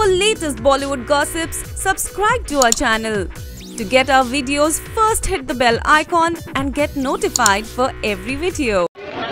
For latest Bollywood gossips, subscribe to our channel. To get our videos, first hit the bell icon and get notified for every video.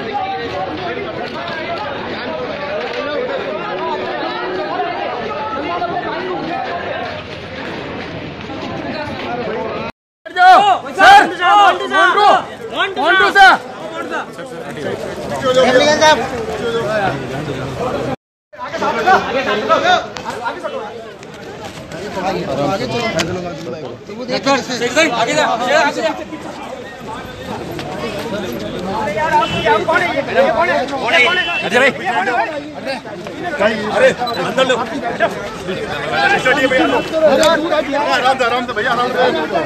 अरे अंदर लो आराम से भैया, आराम से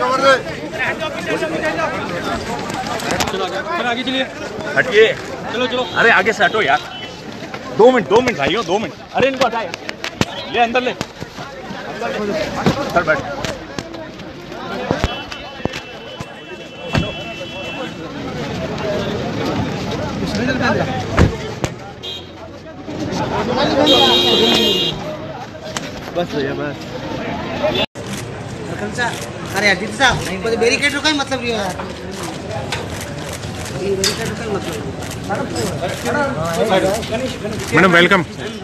आगे चलिए, हटिए। चलो चलो, अरे आगे से हटो यार, 2 मिनट भाइयों, 2 मिनट। अरे इनको हटाए, ले अंदर ले, बैठ। बस भैया बस। अरे अजीत साहब, बैरिकेड का ही मतलब ये है यार, बैरिकेड का ही मतलब। Madam welcome.